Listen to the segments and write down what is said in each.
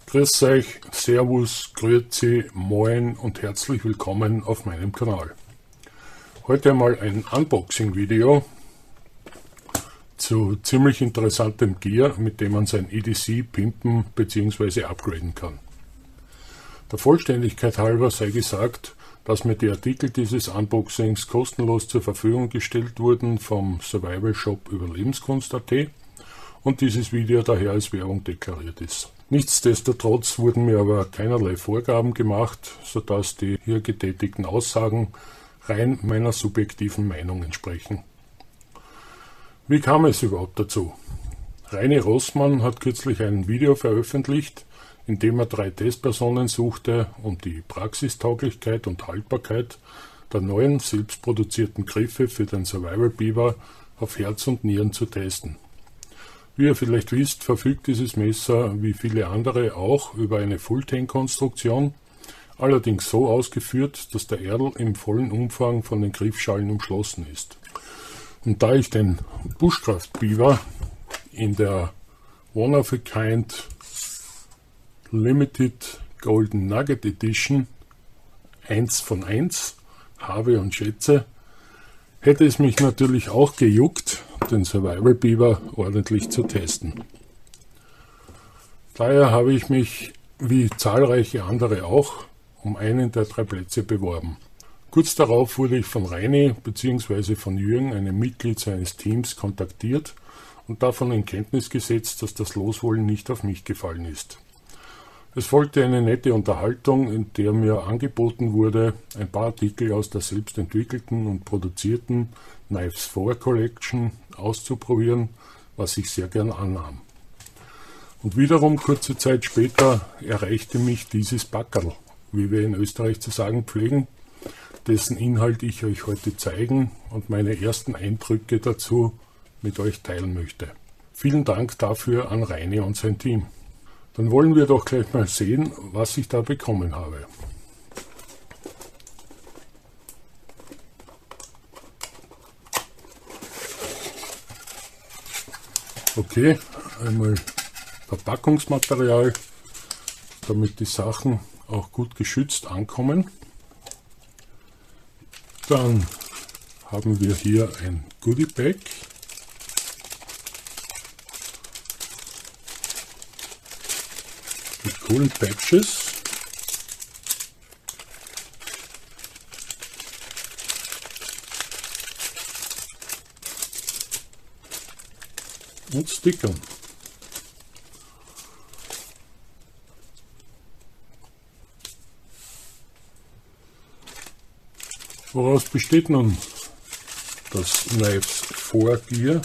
Grüß euch, Servus, Grüezi, Moin und herzlich willkommen auf meinem Kanal. Heute einmal ein Unboxing-Video zu ziemlich interessantem Gear, mit dem man sein EDC pimpen bzw. upgraden kann. Der Vollständigkeit halber sei gesagt, dass mir die Artikel dieses Unboxings kostenlos zur Verfügung gestellt wurden vom Survival Shop Überlebenskunst.at und dieses Video daher als Werbung deklariert ist. Nichtsdestotrotz wurden mir aber keinerlei Vorgaben gemacht, sodass die hier getätigten Aussagen rein meiner subjektiven Meinung entsprechen. Wie kam es überhaupt dazu? Reini Rossmann hat kürzlich ein Video veröffentlicht, in dem er 3 Testpersonen suchte, um die Praxistauglichkeit und Haltbarkeit der neuen selbstproduzierten Griffe für den Survival Beaver auf Herz und Nieren zu testen. Wie ihr vielleicht wisst, verfügt dieses Messer wie viele andere auch über eine Full-Tank-Konstruktion, allerdings so ausgeführt, dass der Erdl im vollen Umfang von den Griffschalen umschlossen ist. Und da ich den Bushcraft Beaver in der One-of-a-Kind Limited Golden Nugget Edition 1 von 1 habe und schätze, hätte es mich natürlich auch gejuckt, den Survival Beaver ordentlich zu testen. Daher habe ich mich, wie zahlreiche andere auch, um einen der 3 Plätze beworben. Kurz darauf wurde ich von Reini bzw. von Jürgen, einem Mitglied seines Teams, kontaktiert und davon in Kenntnis gesetzt, dass das Los wohl nicht auf mich gefallen ist. Es folgte eine nette Unterhaltung, in der mir angeboten wurde, ein paar Artikel aus der selbst entwickelten und produzierten Knives 4 Collection auszuprobieren, was ich sehr gern annahm. Und wiederum kurze Zeit später erreichte mich dieses Packerl, wie wir in Österreich zu sagen pflegen, dessen Inhalt ich euch heute zeigen und meine ersten Eindrücke dazu mit euch teilen möchte. Vielen Dank dafür an Reini und sein Team. Dann wollen wir doch gleich mal sehen, was ich da bekommen habe. Okay, einmal Verpackungsmaterial, damit die Sachen auch gut geschützt ankommen. Dann haben wir hier ein Goodie Bag. Mit coolen Patches. Und Stickern. Woraus besteht nun das Knives 4 Gear?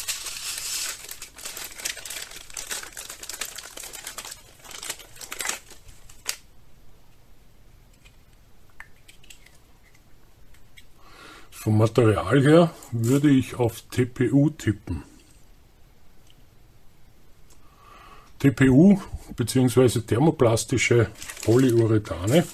Vom Material her würde ich auf TPU tippen. TPU bzw. thermoplastische Polyurethane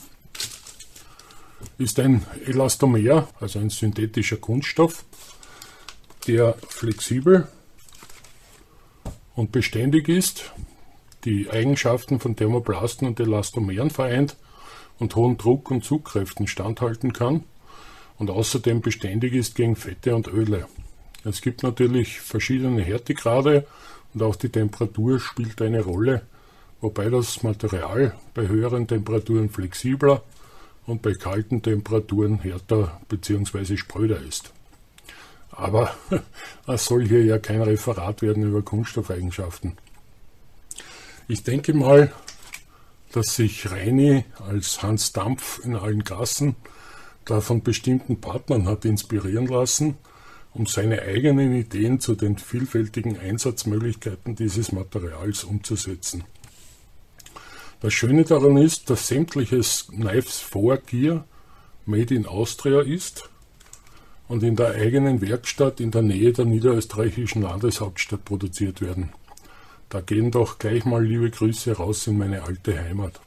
ist ein Elastomer, also ein synthetischer Kunststoff, der flexibel und beständig ist, die Eigenschaften von Thermoplasten und Elastomeren vereint und hohen Druck- und Zugkräften standhalten kann und außerdem beständig ist gegen Fette und Öle. Es gibt natürlich verschiedene Härtegrade und auch die Temperatur spielt eine Rolle, wobei das Material bei höheren Temperaturen flexibler und bei kalten Temperaturen härter bzw. spröder ist. Aber es soll hier ja kein Referat werden über Kunststoffeigenschaften. Ich denke mal, dass sich Reini als Hans Dampf in allen Gassen da von bestimmten Partnern hat inspirieren lassen, um seine eigenen Ideen zu den vielfältigen Einsatzmöglichkeiten dieses Materials umzusetzen. Das Schöne daran ist, dass sämtliches Knives 4 Gear made in Austria ist und in der eigenen Werkstatt in der Nähe der niederösterreichischen Landeshauptstadt produziert werden. Da gehen doch gleich mal liebe Grüße raus in meine alte Heimat.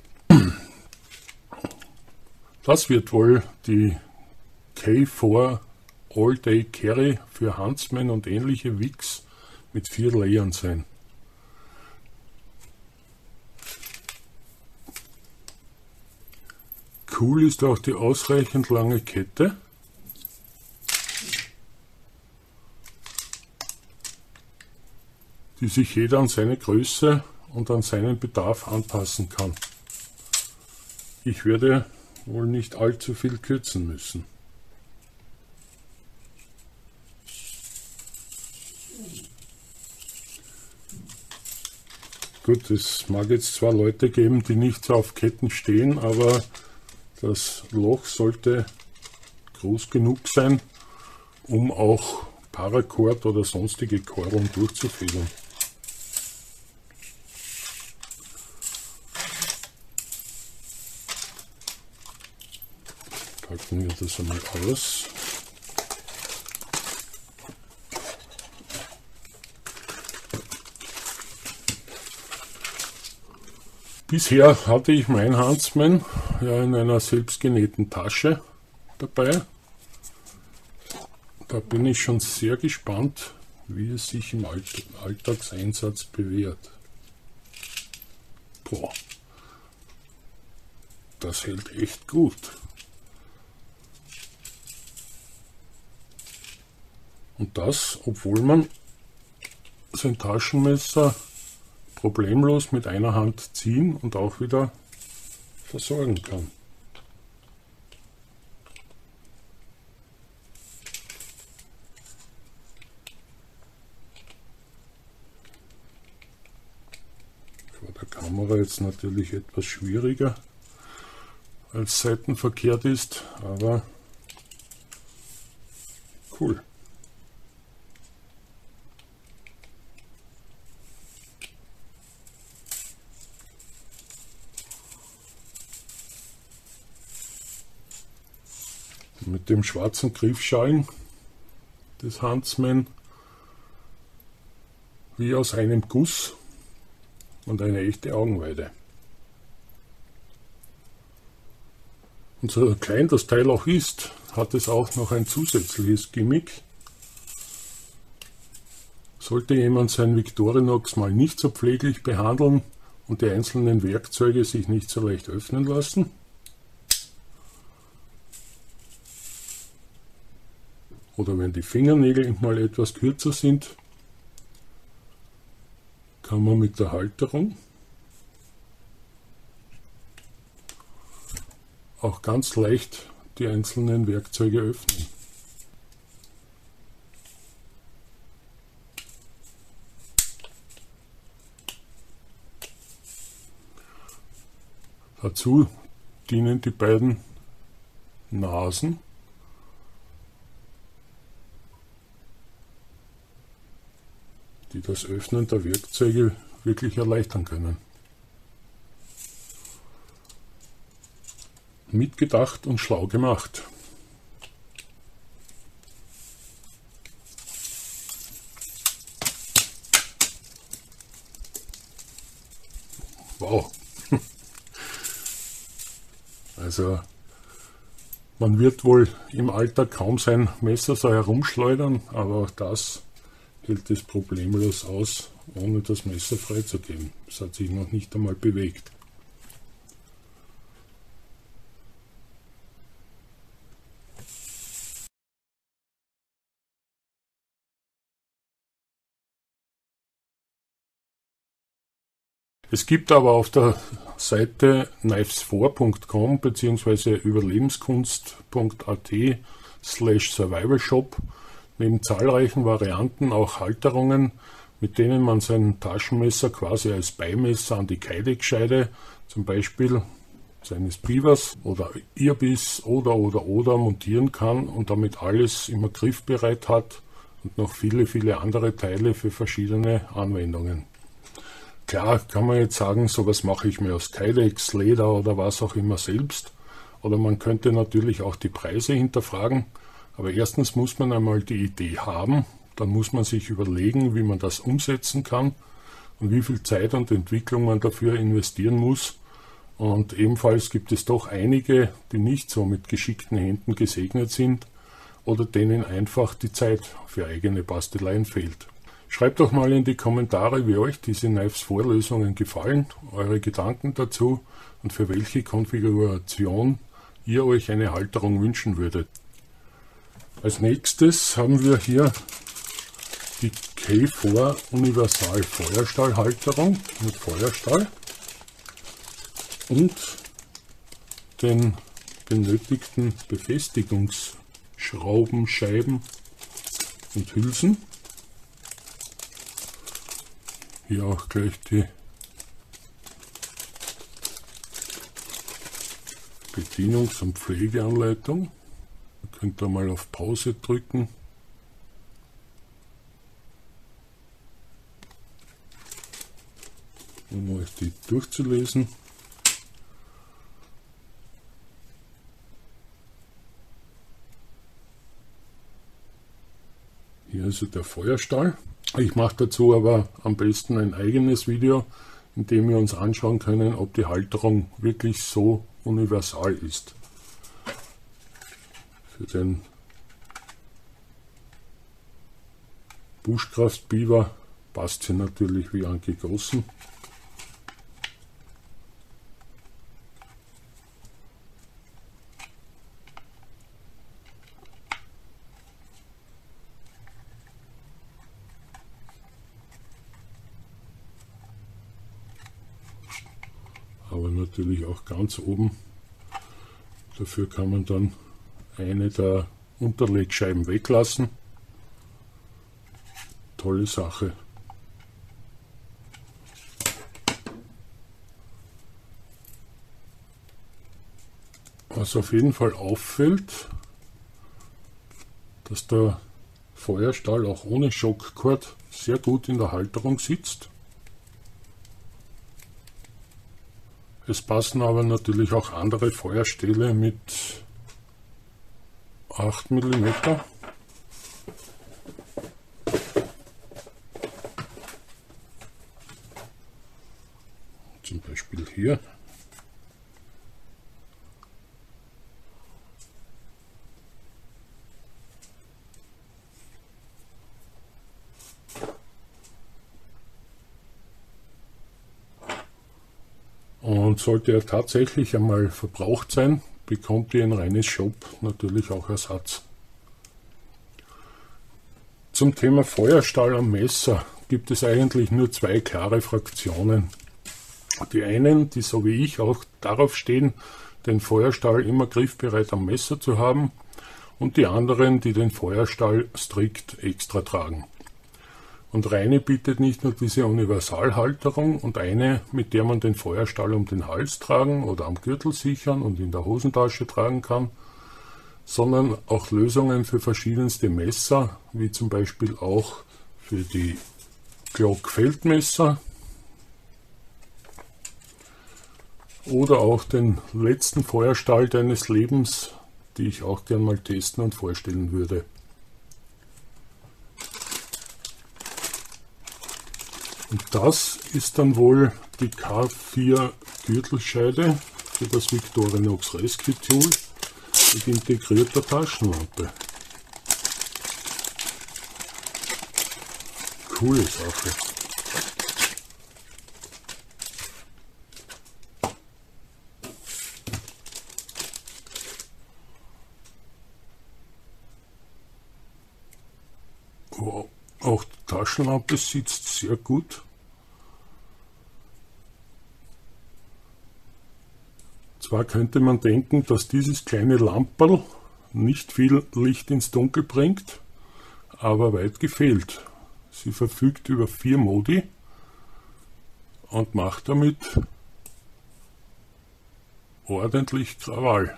Das wird wohl die K4 All Day Carry für Huntsman und ähnliche Wigs mit 4 Layern sein. Cool ist auch die ausreichend lange Kette. Die sich jeder an seine Größe und an seinen Bedarf anpassen kann. Ich werde wohl nicht allzu viel kürzen müssen. Gut, es mag jetzt zwar Leute geben, die nicht so auf Ketten stehen, aber das Loch sollte groß genug sein, um auch Paracord oder sonstige Kordeln durchzufedern. Packen wir das einmal aus. Bisher hatte ich mein Huntsman ja in einer selbstgenähten Tasche dabei. Da bin ich schon sehr gespannt, wie es sich im Alltagseinsatz bewährt. Boah, das hält echt gut. Und das, obwohl man sein Taschenmesser problemlos mit einer Hand ziehen und auch wieder versorgen kann. Vor der Kamera jetzt natürlich etwas schwieriger, als seitenverkehrt ist, aber cool. Mit dem schwarzen Griffschalen des Huntsman wie aus einem Guss und eine echte Augenweide. Und so klein das Teil auch ist, hat es auch noch ein zusätzliches Gimmick. Sollte jemand sein Victorinox mal nicht so pfleglich behandeln und die einzelnen Werkzeuge sich nicht so leicht öffnen lassen, oder wenn die Fingernägel mal etwas kürzer sind, kann man mit der Halterung auch ganz leicht die einzelnen Werkzeuge öffnen. Dazu dienen die beiden Nasen, die das Öffnen der Werkzeuge wirklich erleichtern können. Mitgedacht und schlau gemacht. Wow. Also man wird wohl im Alltag kaum sein Messer so herumschleudern, aber auch das hält es problemlos aus, ohne das Messer freizugeben. Es hat sich noch nicht einmal bewegt. Es gibt aber auf der Seite knifes4.com bzw. überlebenskunst.at/survivalshop neben zahlreichen Varianten auch Halterungen, mit denen man sein Taschenmesser quasi als Beimesser an die Keideckscheide, zum Beispiel seines Beavers oder Irbiss oder montieren kann und damit alles immer griffbereit hat und noch viele andere Teile für verschiedene Anwendungen. Klar kann man jetzt sagen, sowas mache ich mir aus Kydex, Leder oder was auch immer selbst. Oder man könnte natürlich auch die Preise hinterfragen. Aber erstens muss man einmal die Idee haben, dann muss man sich überlegen, wie man das umsetzen kann und wie viel Zeit und Entwicklung man dafür investieren muss. Und ebenfalls gibt es doch einige, die nicht so mit geschickten Händen gesegnet sind oder denen einfach die Zeit für eigene Basteleien fehlt. Schreibt doch mal in die Kommentare, wie euch diese Knifes4-Lösungen gefallen, eure Gedanken dazu und für welche Konfiguration ihr euch eine Halterung wünschen würdet. Als nächstes haben wir hier die K4 Universal Feuerstahlhalterung mit Feuerstahl und den benötigten Befestigungsschrauben, Scheiben und Hülsen. Hier auch gleich die Bedienungs- und Pflegeanleitung. Ihr könnt da mal auf Pause drücken. Um euch die durchzulesen. Hier ist der Feuerstahl. Ich mache dazu aber am besten ein eigenes Video, in dem wir uns anschauen können, ob die Halterung wirklich so universal ist. Für den Buschkraftbiber passt sie natürlich wie angegossen. Aber natürlich auch ganz oben. Dafür kann man dann eine der Unterlegscheiben weglassen. Tolle Sache. Was auf jeden Fall auffällt, dass der Feuerstahl auch ohne Schockcord sehr gut in der Halterung sitzt. Es passen aber natürlich auch andere Feuerstähle mit 8 mm. Zum Beispiel hier. Und sollte er tatsächlich einmal verbraucht sein, bekommt ihr in Reines Shop natürlich auch Ersatz. Zum Thema Feuerstahl am Messer gibt es eigentlich nur zwei klare Fraktionen. Die einen, die so wie ich auch darauf stehen, den Feuerstahl immer griffbereit am Messer zu haben, und die anderen, die den Feuerstahl strikt extra tragen. Und Reine bietet nicht nur diese Universalhalterung und eine, mit der man den Feuerstahl um den Hals tragen oder am Gürtel sichern und in der Hosentasche tragen kann, sondern auch Lösungen für verschiedenste Messer, wie zum Beispiel auch für die Glock-Feldmesser oder auch den letzten Feuerstahl deines Lebens, die ich auch gern mal testen und vorstellen würde. Und das ist dann wohl die K4 Gürtelscheide für das Victorinox Rescue Tool mit integrierter Taschenlampe. Coole Sache. Wow. Auch die Taschenlampe sitzt sehr gut. Zwar könnte man denken, dass dieses kleine Lamperl nicht viel Licht ins Dunkel bringt, aber weit gefehlt. Sie verfügt über 4 Modi und macht damit ordentlich Krawall.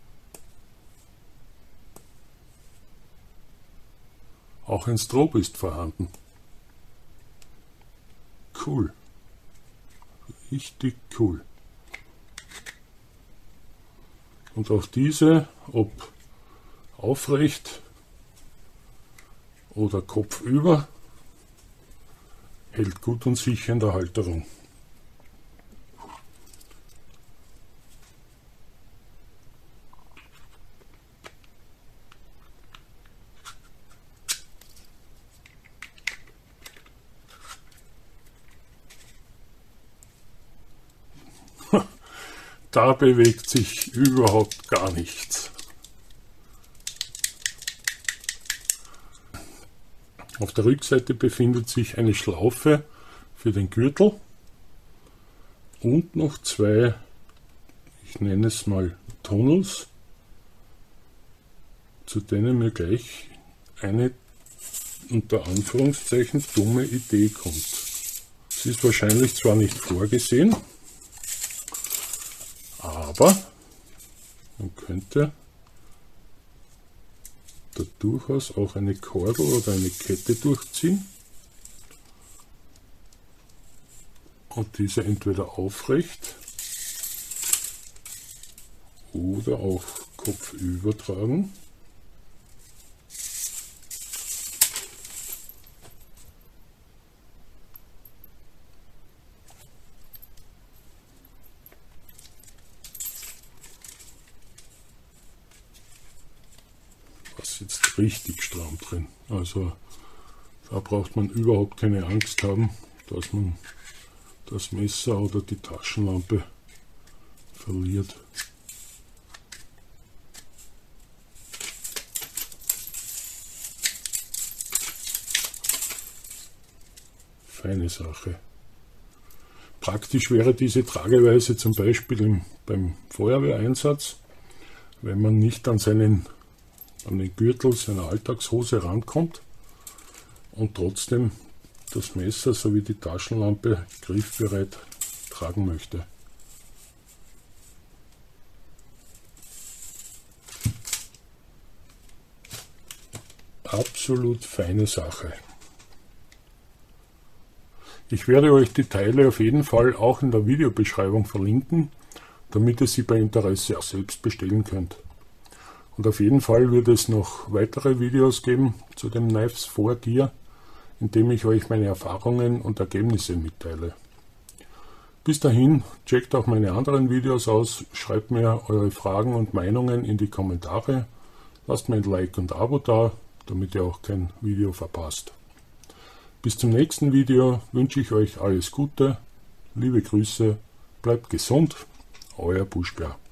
Auch ein Strobe ist vorhanden. Cool. Richtig cool. Und auch diese, ob aufrecht oder kopfüber, hält gut und sicher in der Halterung. da bewegt sich überhaupt gar nichts. Auf der Rückseite befindet sich eine Schlaufe für den Gürtel und noch zwei, ich nenne es mal Tunnels, zu denen mir gleich eine unter Anführungszeichen dumme Idee kommt. Es ist wahrscheinlich zwar nicht vorgesehen, aber man könnte da durchaus auch eine Kordel oder eine Kette durchziehen und diese entweder aufrecht oder auch kopfüber tragen. Da sitzt richtig stramm drin. Also da braucht man überhaupt keine Angst haben, dass man das Messer oder die Taschenlampe verliert. Feine Sache. Praktisch wäre diese Trageweise zum Beispiel beim Feuerwehreinsatz, wenn man nicht an den Gürtel seiner Alltagshose rankommt und trotzdem das Messer sowie die Taschenlampe griffbereit tragen möchte. Absolut feine Sache. Ich werde euch die Teile auf jeden Fall auch in der Videobeschreibung verlinken, damit ihr sie bei Interesse auch selbst bestellen könnt. Und auf jeden Fall wird es noch weitere Videos geben zu dem Knives 4 Gear, in dem ich euch meine Erfahrungen und Ergebnisse mitteile. Bis dahin, checkt auch meine anderen Videos aus, schreibt mir eure Fragen und Meinungen in die Kommentare, lasst mir ein Like und Abo da, damit ihr auch kein Video verpasst. Bis zum nächsten Video wünsche ich euch alles Gute, liebe Grüße, bleibt gesund, euer Buschbär.